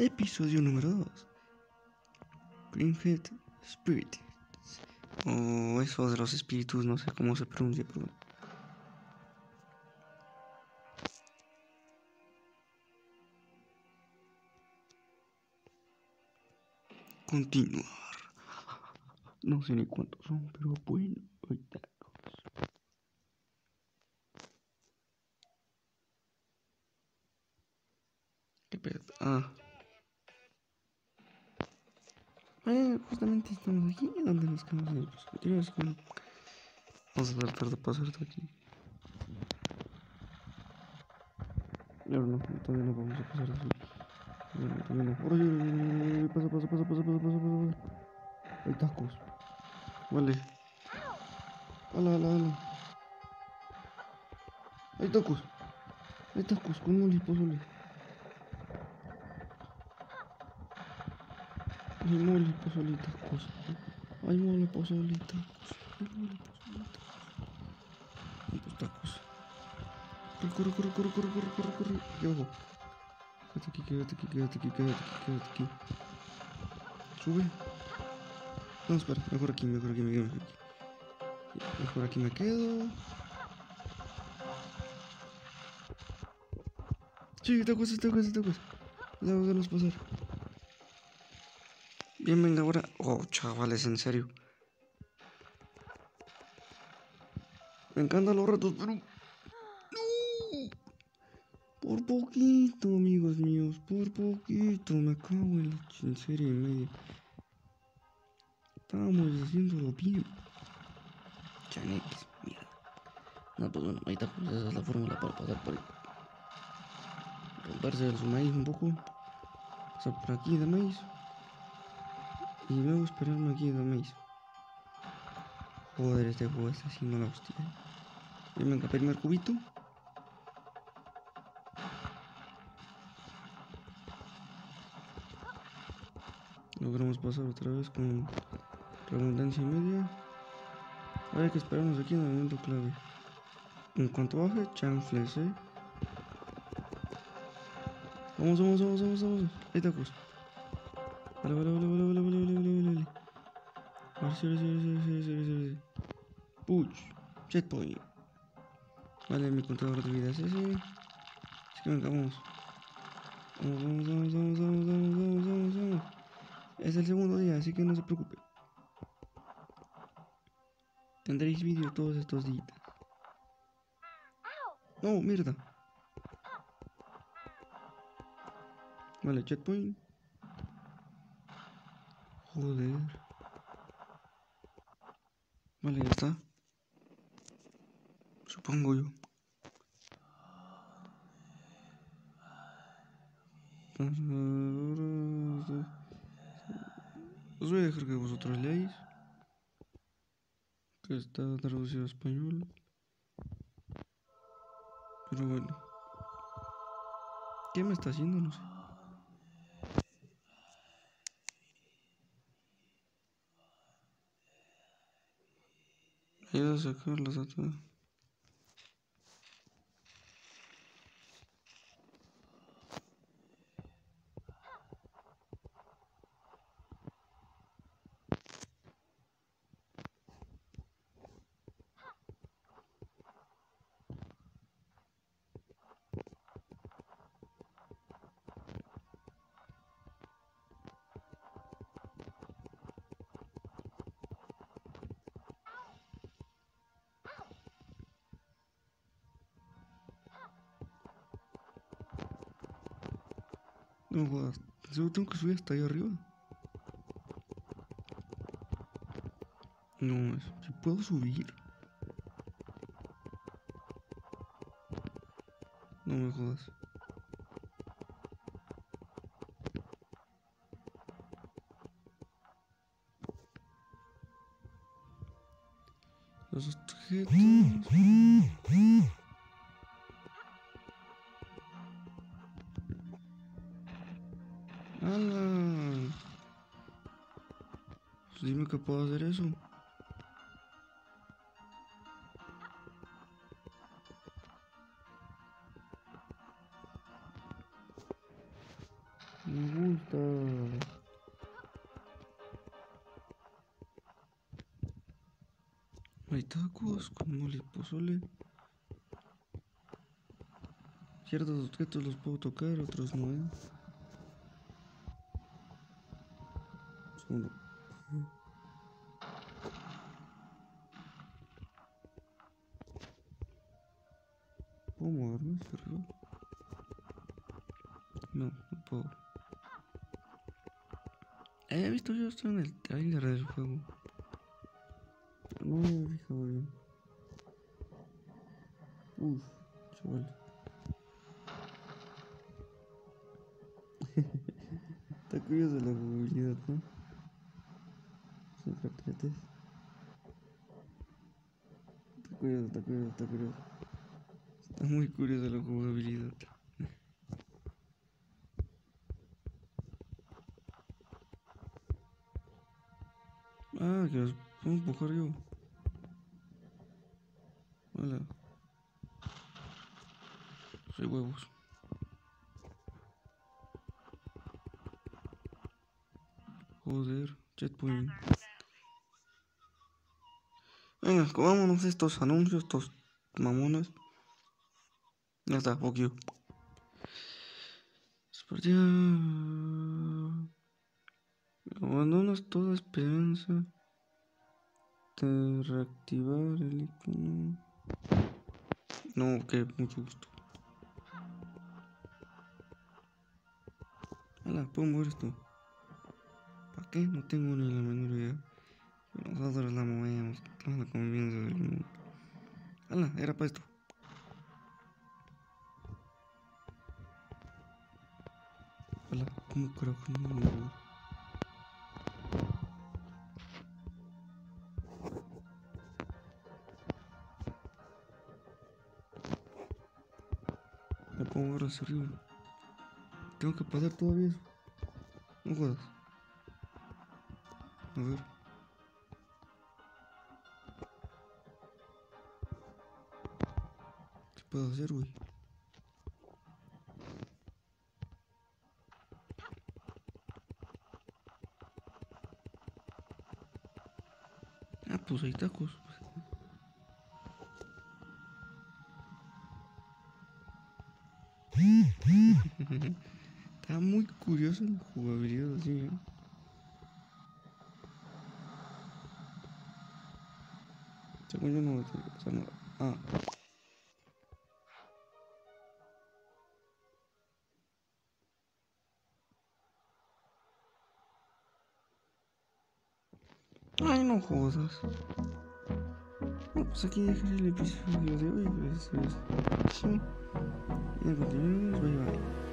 Episodio número 2. Greenhead Spirit. O eso de los espíritus, no sé cómo se pronuncia, pero bueno. Continuar. No sé ni cuántos son, pero bueno, ahorita. ¿Qué pedo? Justamente estamos aquí, donde nos quedamos en el episodio anterior. Vamos a tratar de pasar de aquí. No, todavía no vamos a pasar de aquí. Todavía no. Pasa. Hay tacos. Vale. Ala. Hay tacos con mole y pozole. Hay mole, pozole y tacos. Hay mole, pozole y tacos. ¿Cuántos tacos? Corre. Aquí abajo. Quédate aquí. Sube. No, espera. Mejor aquí me quedo. Mejor aquí me quedo. Sí, tacos. Déjanos pasar. Bien, venga ahora. Oh, chavales, en serio. Me encantan los retos, pero... ¡No! Por poquito, amigos míos. Por poquito. Me cago en serie y media. Estábamos haciéndolo bien. Chaneques, mierda. No, pues bueno, ahí está. Pues esa es la fórmula para pasar por ahí. Romperse el maíz un poco. Pasar por aquí de maíz. Y luego esperarme aquí de maíz. Joder, este juego está haciendo la hostia. Y venga, primer cubito. Logramos pasar otra vez con redundancia y media. Ahora hay que esperarnos aquí en el momento clave. En cuanto baje, chanfles, Vamos. Hay tacos. Vale. A ver si. Puch. Checkpoint. Vale, mi contador de vida es ese. Así que venga, vamos. Vamos. Es el segundo día, así que no se preocupe. Tendréis vídeo todos estos días. No, mierda. Vale, checkpoint. Joder. Vale, ya está. Supongo yo. Os voy a dejar que vosotros leáis. Que está traducido a español. Pero bueno. ¿Qué me está haciendo? No sé. Ayuda a sacarlas a todas. No jodas. Solo tengo que subir hasta ahí arriba. No, si puedo subir. No me jodas. Los objetos. ¡Hala! Pues dime que puedo hacer eso. Wolf. Hay tacos con mole y pozole. Ciertos objetos los puedo tocar, otros no, Solo. ¿Puedo moverme hacia arriba? No, no puedo. He visto yo esto en el trailer del juego. No me he fijado bien. Uf, chaval. Está curioso la jugabilidad, ¿no? Siempre apretes. Está curioso, está curioso, está curioso. Está muy curiosa la jugabilidad. Ah, que los puedo empujar yo. Hola. Soy huevos. Joder, checkpoint. Venga, comámonos estos anuncios, estos mamones. Ya está, fuck you. Partida. Abandonas toda esperanza de reactivar el icono. No, que mucho gusto. Ala, puedo mover esto. ¿Para qué? No tengo ni la menor idea. Nosotros la movemos. Toda la confianza del mundo. Ala, era para esto. Ala, ¿cómo carajo no me muevo? Me puedo mover hacia arriba. Tengo que pasar todavía eso. No jodas. A ver. ¿Qué puedo hacer, güey? Ah, pues hay tacos. Está muy curiosa la jugabilidad así, Según yo no va a hacer nada. Ah. Ay, no jodas. Bueno, pues aquí dejaré el episodio de hoy. Pues, sí. Y continuamos. Bye bye.